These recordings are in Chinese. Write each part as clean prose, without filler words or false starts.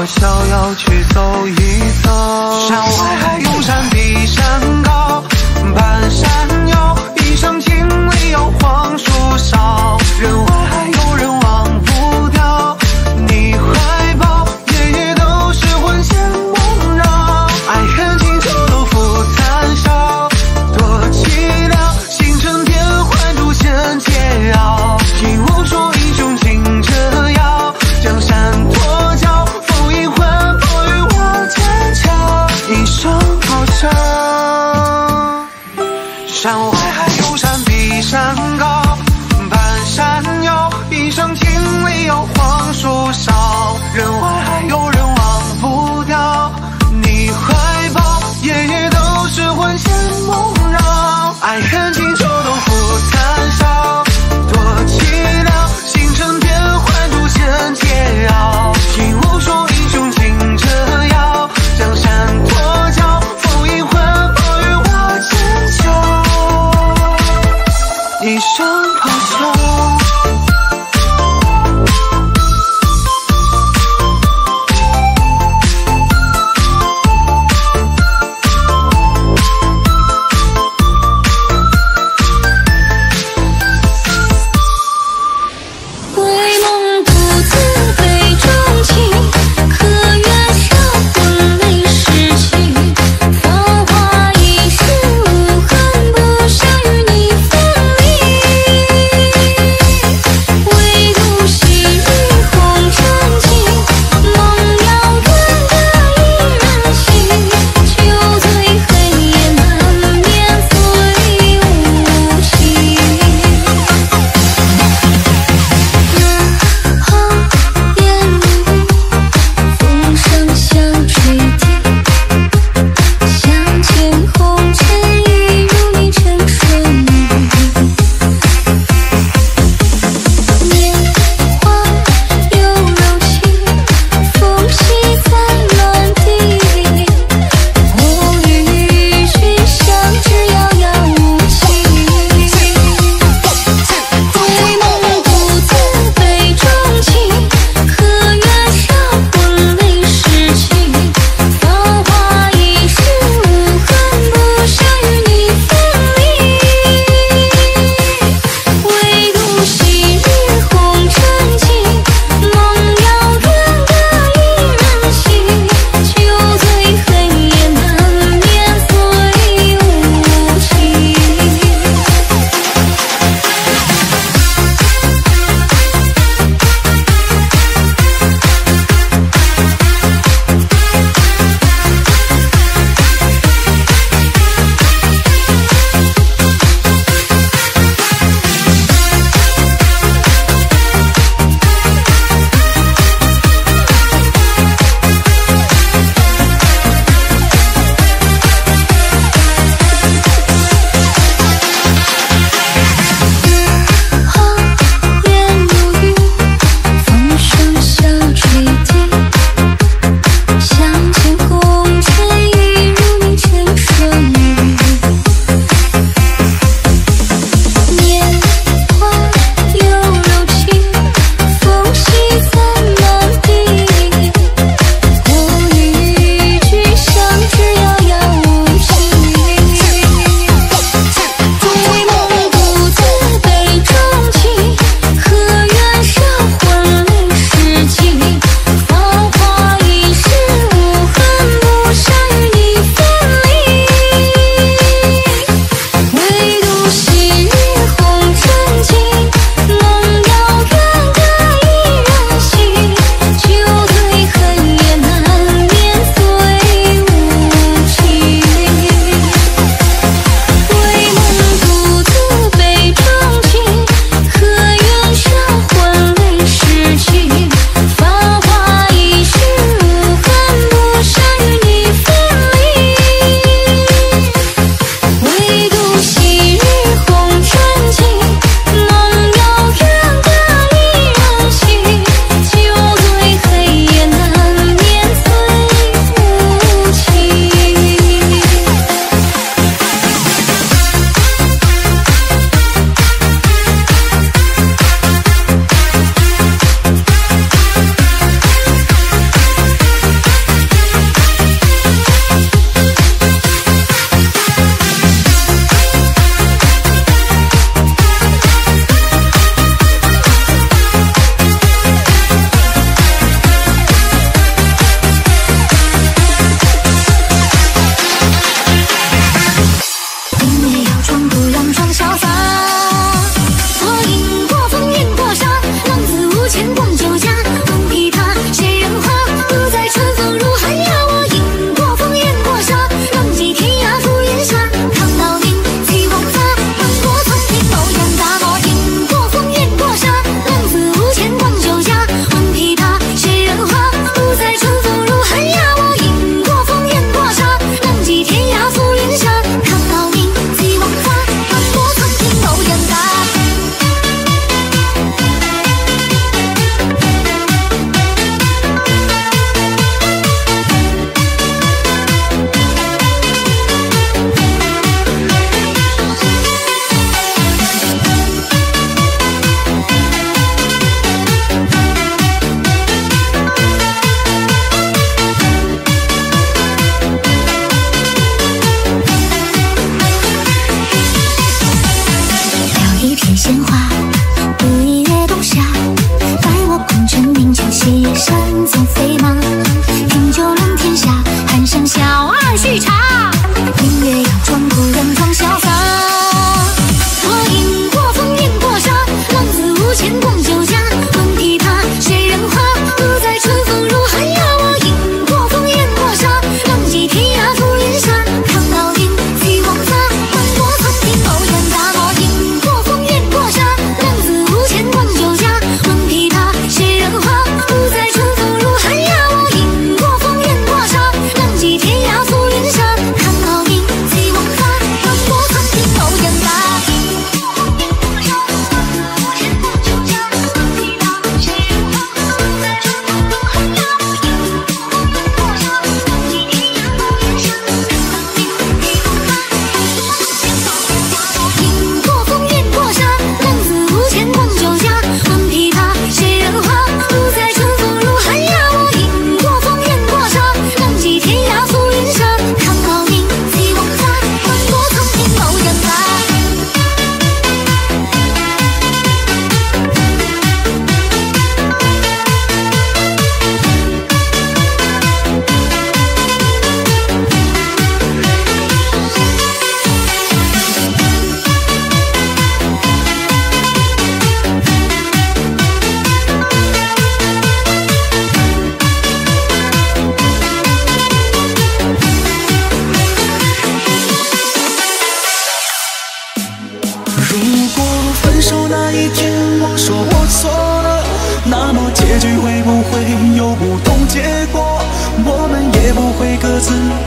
我逍遥去走一走。山外海涌山比山高，半山腰一声惊雷摇黄树梢。人外还有人忘不掉，你怀抱夜夜都是魂牵梦绕。爱恨情仇都付残笑，多凄凉，星辰变幻诛仙桀骜。听我说英雄请折腰，江山脱壳，风影魂魄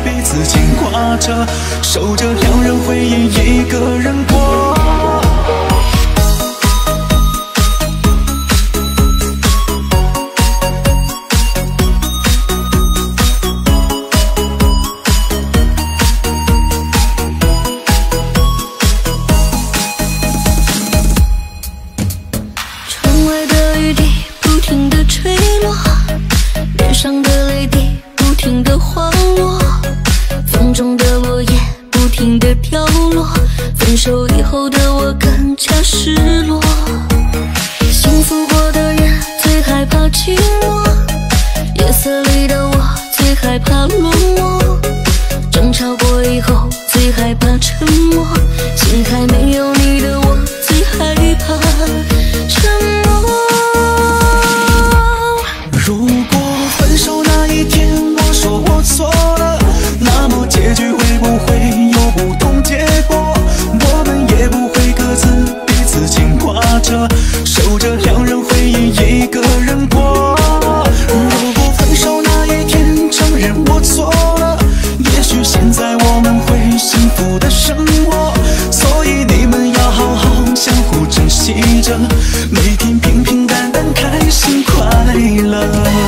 彼此牵挂着，守着两人回忆一个人过。 窗外的雨滴不停地坠落，脸上的泪滴不停地滑落，风中的落叶不停地掉落，分手以后的我更加失落。幸福过的人最害怕寂寞，夜色里的我最害怕落寞，争吵过以后最害怕沉默，心还没有你的我最害怕沉默。 如果分手那一天我说我错了，那么结局会不会有不同结果？我们也不会各自彼此牵挂着，守着两人回忆一个人过。如果分手那一天承认我错了，也许现在我们会幸福的生活。所以你们要好好相互珍惜着，每天平平淡淡开心快乐。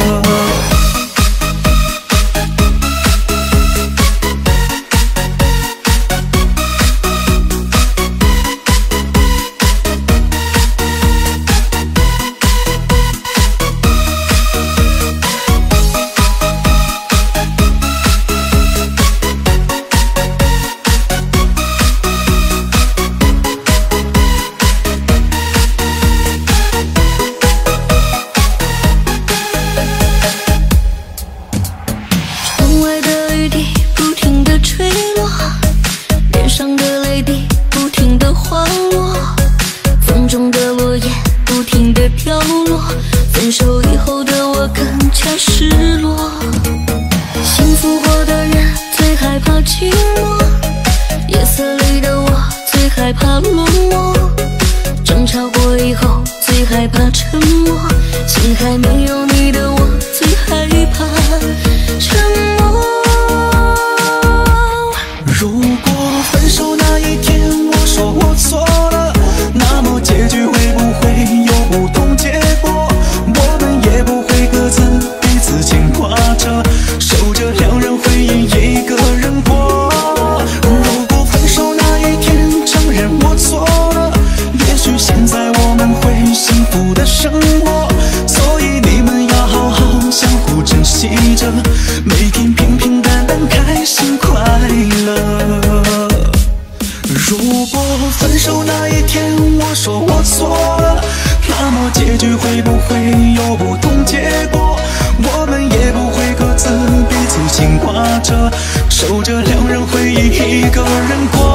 窗外的雨滴不停地坠落，脸上的泪滴不停地滑落，风中的落叶不停地掉落，分手以后的我更加失落。幸福过的人最害怕寂寞，夜色里的我最害怕落寞，争吵过以后最害怕沉默，心还没有你的我最害怕沉默。 如果分手那一天我说我错了，那么结局会不会有不同结果？我们也不会各自彼此牵挂着，守着两人回忆一个人过。如果分手那一天承认我错了，也许现在我们会幸福的生活。所以你们要好好相互珍惜着，每天平平淡淡开心快乐。如果分手那一天我说我错了，那么结局会不会有不同结果？我们也不会各自彼此牵挂着，守着两人回忆一个人过。